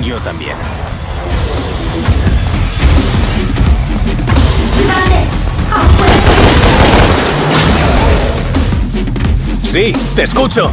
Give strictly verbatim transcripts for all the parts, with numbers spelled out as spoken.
Yo también. Sí, te escucho.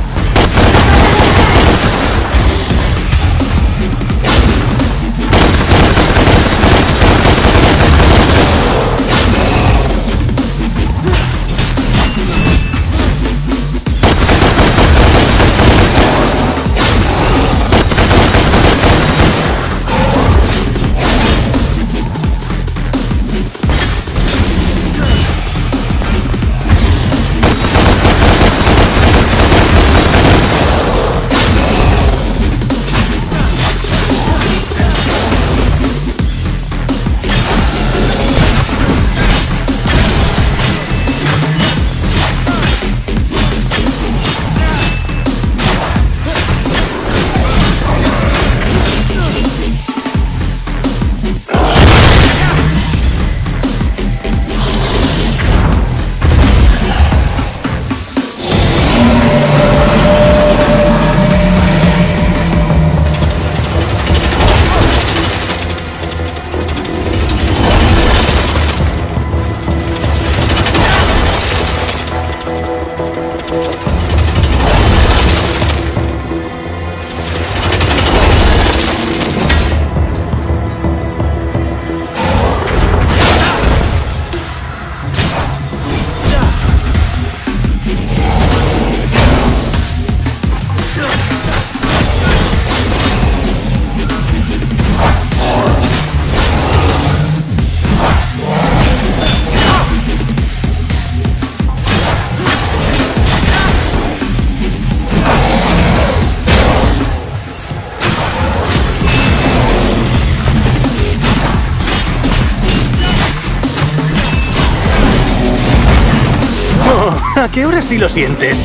¿A qué hora sí lo sientes?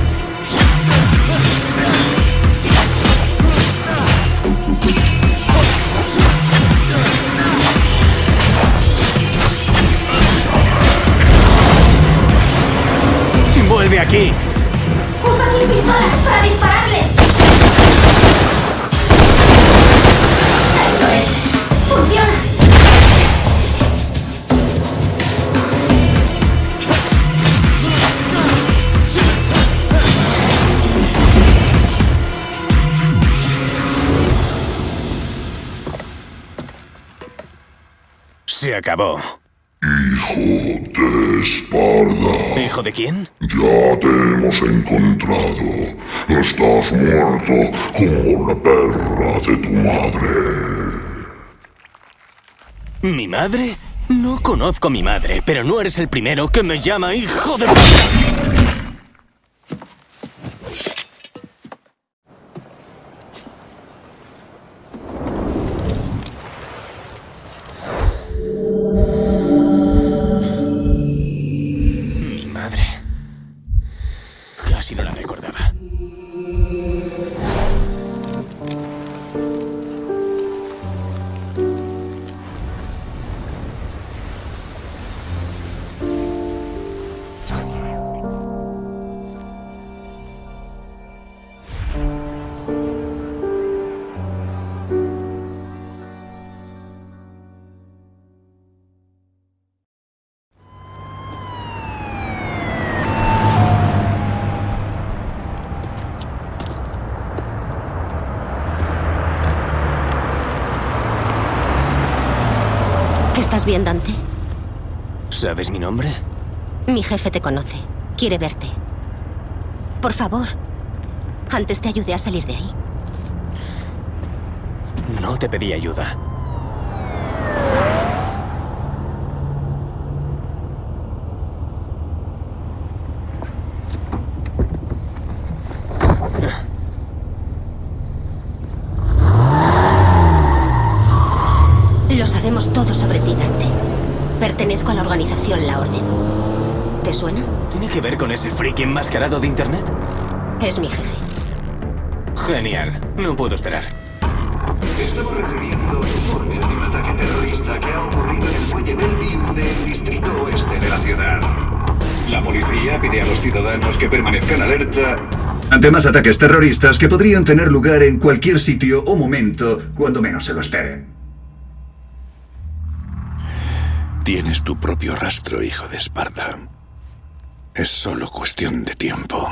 ¡Vuelve aquí! ¡Usa tus pistolas para dispararle! ¡Eso es! ¡Funciona! Se acabó. Hijo de Esparda. ¿Hijo de quién? Ya te hemos encontrado. Estás muerto como la perra de tu madre. ¿Mi madre? No conozco a mi madre, pero no eres el primero que me llama hijo de... Casi no la recordaba. ¿Estás bien, Dante? ¿Sabes mi nombre? Mi jefe te conoce. Quiere verte. Por favor, antes te ayudé a salir de ahí. No te pedí ayuda. Lo sabemos todo sobre ti, Dante. Pertenezco a la organización La Orden. ¿Te suena? ¿Tiene que ver con ese friki enmascarado de internet? Es mi jefe. Genial. No puedo esperar. Estamos recibiendo informes de un ataque terrorista que ha ocurrido en el muelle Bellevue del distrito oeste de la ciudad. La policía pide a los ciudadanos que permanezcan alerta ante más ataques terroristas que podrían tener lugar en cualquier sitio o momento cuando menos se lo esperen. Tienes tu propio rastro, hijo de Esparta. Es solo cuestión de tiempo.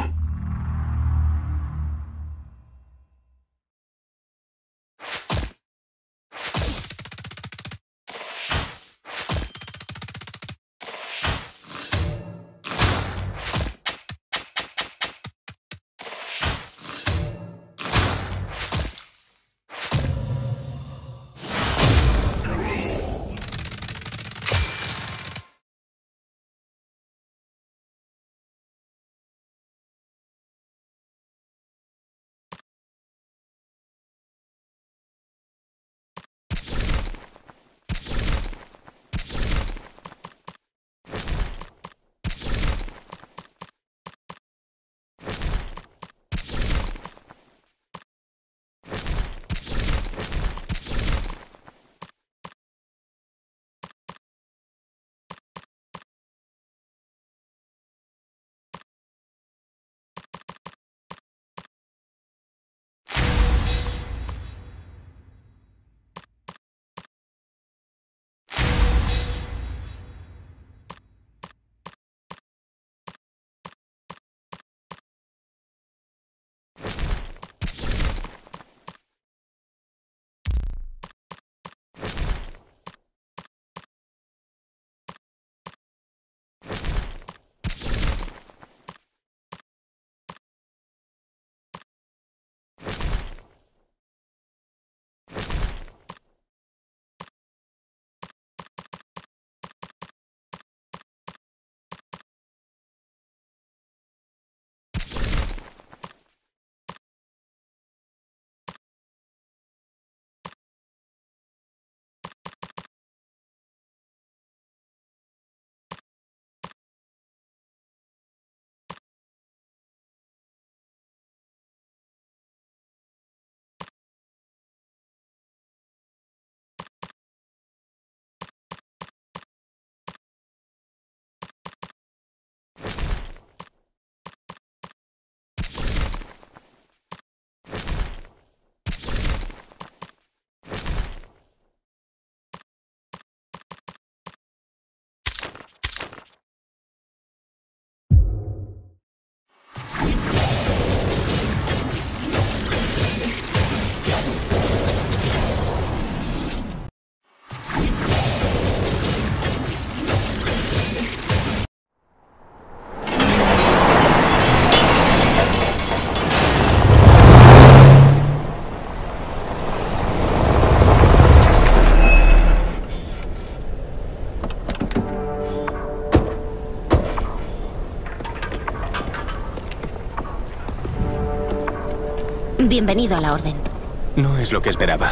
Bienvenido a la Orden. No es lo que esperaba.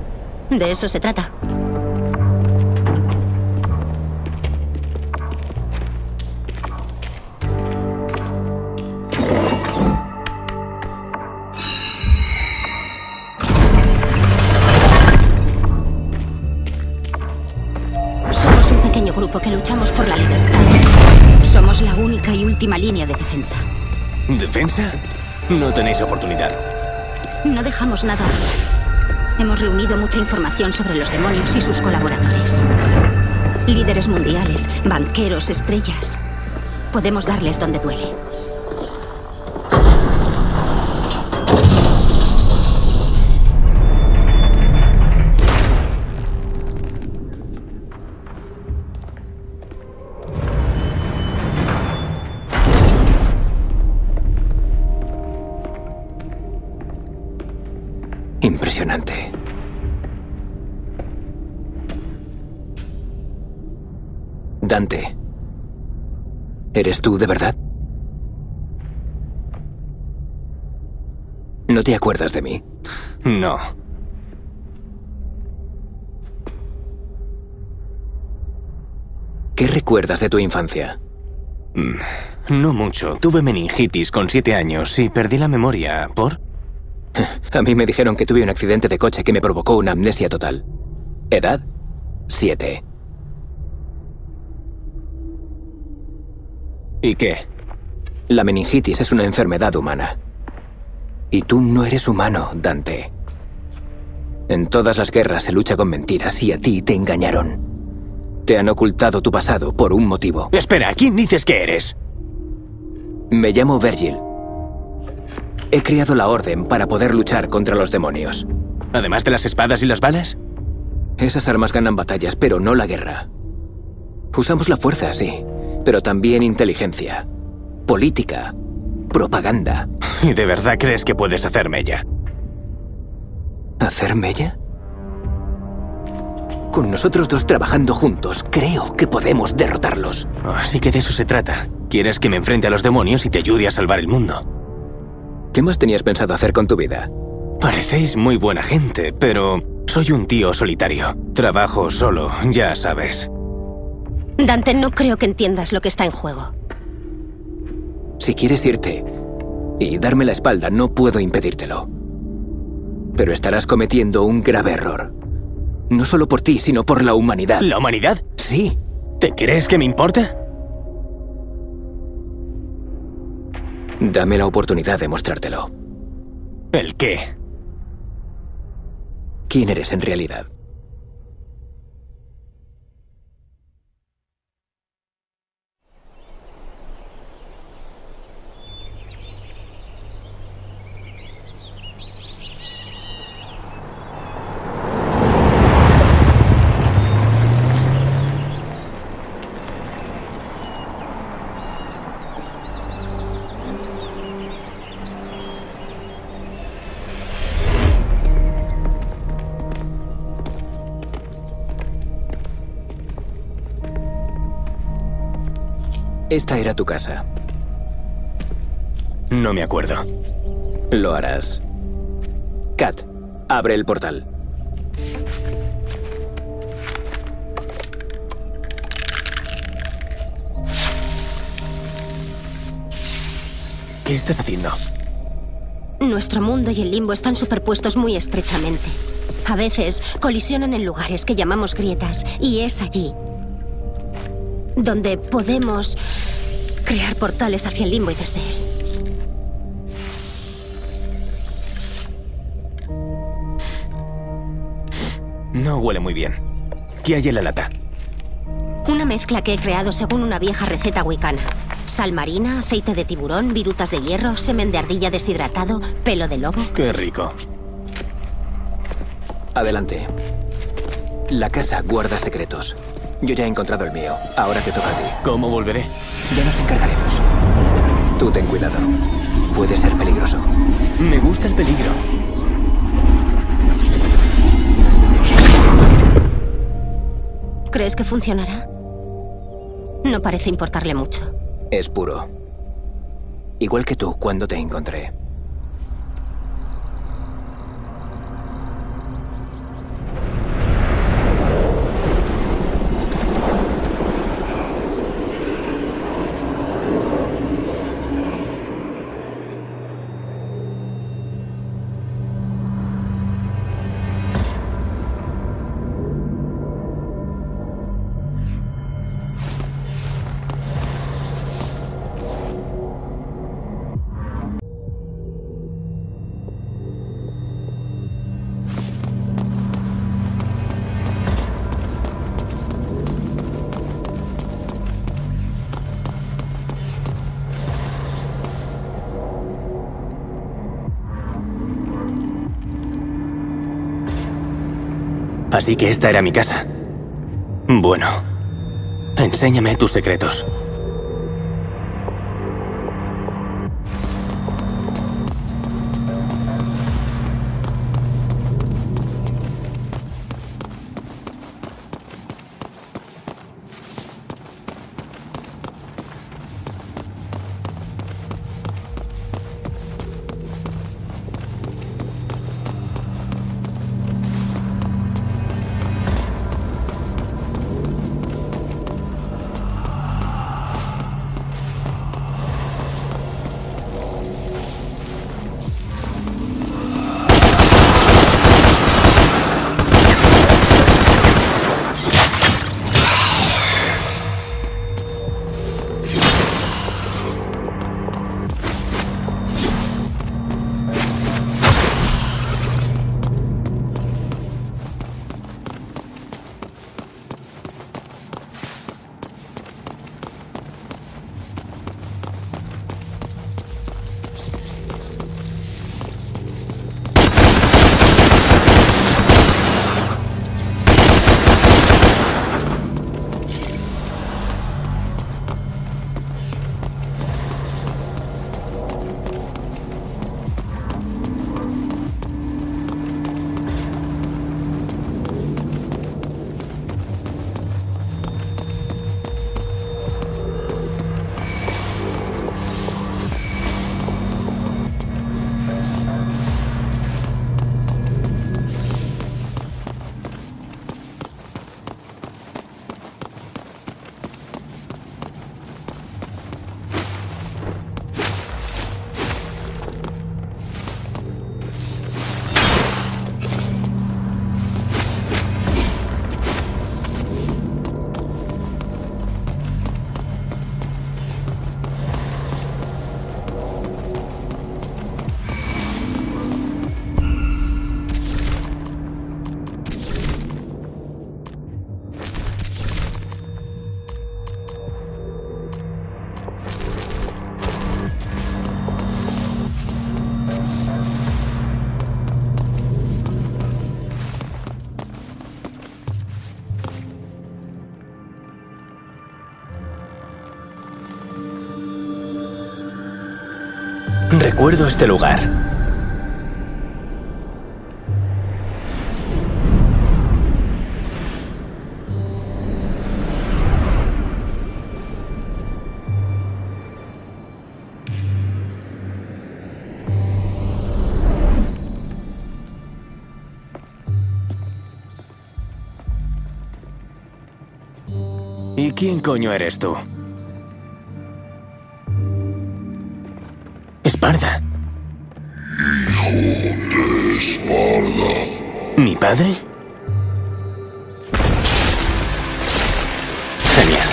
De eso se trata. Somos un pequeño grupo que luchamos por la libertad. Somos la única y última línea de defensa. ¿Defensa? No tenéis oportunidad. No dejamos nada. Hemos reunido mucha información sobre los demonios y sus colaboradores. Líderes mundiales, banqueros, estrellas. Podemos darles donde duele. Impresionante. Dante, ¿eres tú de verdad? ¿No te acuerdas de mí? No. ¿Qué recuerdas de tu infancia? No mucho. Tuve meningitis con siete años y perdí la memoria. ¿Por? A mí me dijeron que tuve un accidente de coche que me provocó una amnesia total. ¿Edad? Siete. ¿Y qué? La meningitis es una enfermedad humana. Y tú no eres humano, Dante. En todas las guerras se lucha con mentiras y a ti te engañaron. Te han ocultado tu pasado por un motivo. Espera, ¿quién dices que eres? Me llamo Virgil. He creado la Orden para poder luchar contra los demonios. ¿Además de las espadas y las balas? Esas armas ganan batallas, pero no la guerra. Usamos la fuerza, sí, pero también inteligencia, política, propaganda. ¿Y de verdad crees que puedes hacer mella? ¿Hacer mella? Con nosotros dos trabajando juntos, creo que podemos derrotarlos. Así que de eso se trata. Quieres que me enfrente a los demonios y te ayude a salvar el mundo. ¿Qué más tenías pensado hacer con tu vida? Parecéis muy buena gente, pero soy un tío solitario. Trabajo solo, ya sabes. Dante, no creo que entiendas lo que está en juego. Si quieres irte y darme la espalda, no puedo impedírtelo. Pero estarás cometiendo un grave error. No solo por ti, sino por la humanidad. ¿La humanidad? Sí. ¿Te crees que me importa? Dame la oportunidad de mostrártelo. ¿El qué? ¿Quién eres en realidad? Esta era tu casa. No me acuerdo. Lo harás. Kat, abre el portal. ¿Qué estás haciendo? Nuestro mundo y el limbo están superpuestos muy estrechamente. A veces colisionan en lugares que llamamos grietas, y es allí donde podemos crear portales hacia el limbo y desde él. No huele muy bien. ¿Qué hay en la lata? Una mezcla que he creado según una vieja receta wicana. Sal marina, aceite de tiburón, virutas de hierro, semen de ardilla deshidratado, pelo de lobo. Qué rico. Adelante. La casa guarda secretos. Yo ya he encontrado el mío. Ahora te toca a ti. ¿Cómo volveré? Ya nos encargaremos. Tú ten cuidado. Puede ser peligroso. Me gusta el peligro. ¿Crees que funcionará? No parece importarle mucho. Es puro. Igual que tú cuando te encontré. Así que esta era mi casa. Bueno, enséñame tus secretos. Recuerdo este lugar. ¿Y quién coño eres tú? Esparda. Hijo de Esparda. ¿Mi padre? Genial.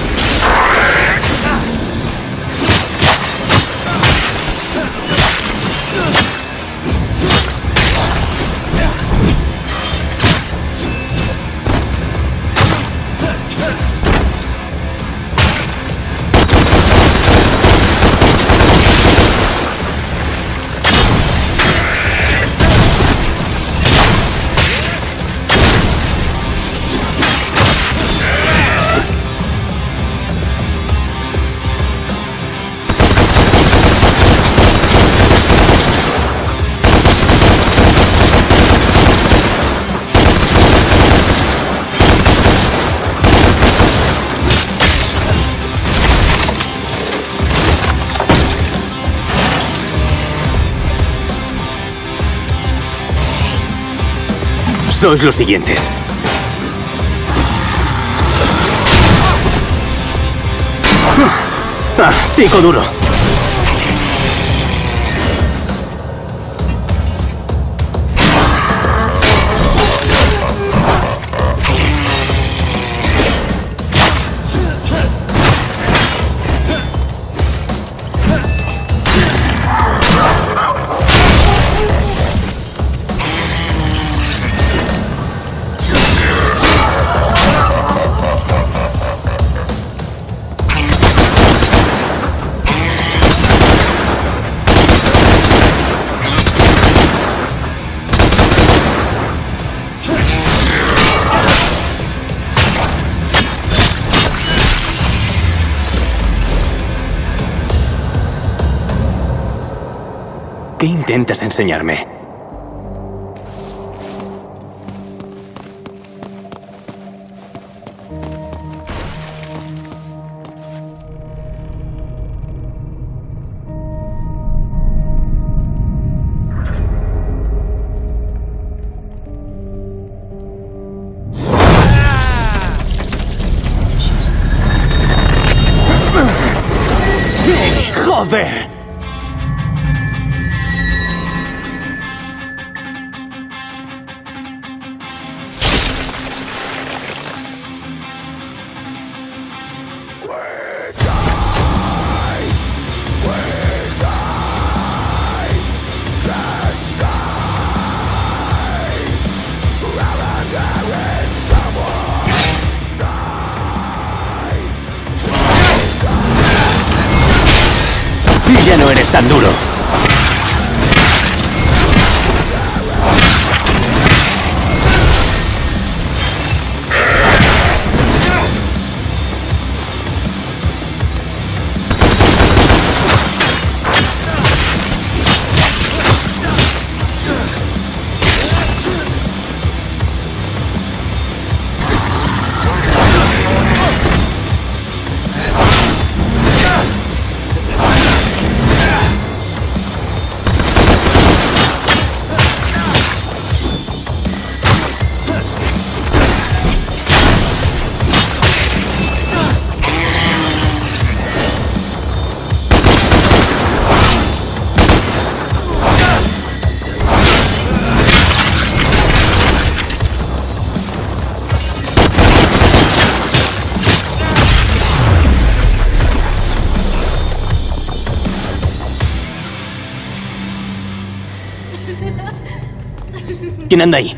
Sois los siguientes. ¡Ah, chico duro! ¿Qué intentas enseñarme? ¡Joder! Ya no eres tan duro. ¿Quién anda ahí?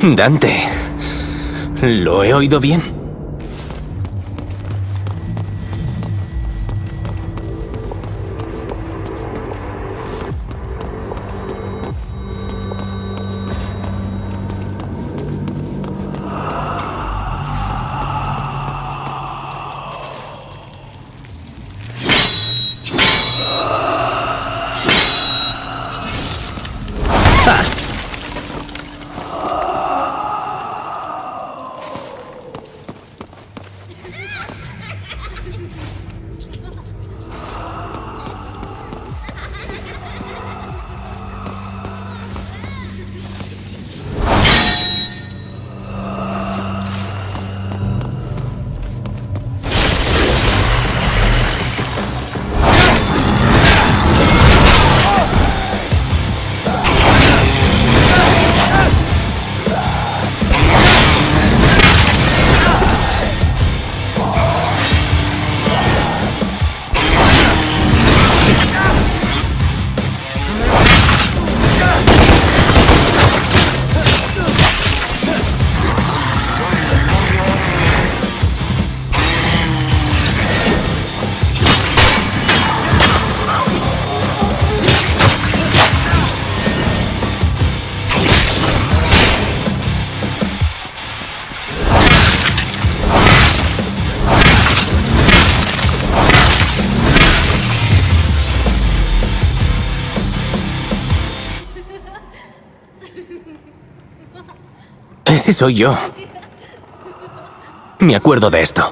Dante, ¿lo he oído bien? Ese soy yo. Me acuerdo de esto.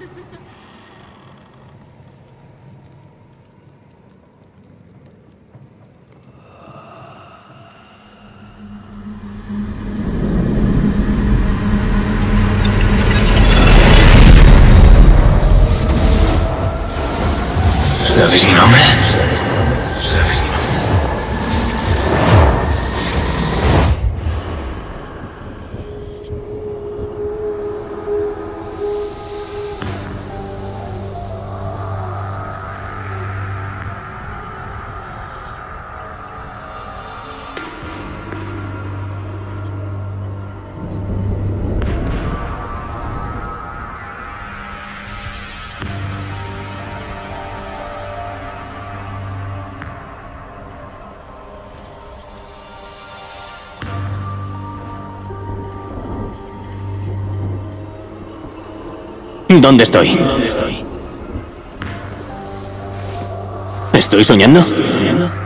¿Sabes mi nombre? ¿Sabes mi nombre? ¿Dónde estoy? ¿Estoy soñando? ¿Estoy soñando?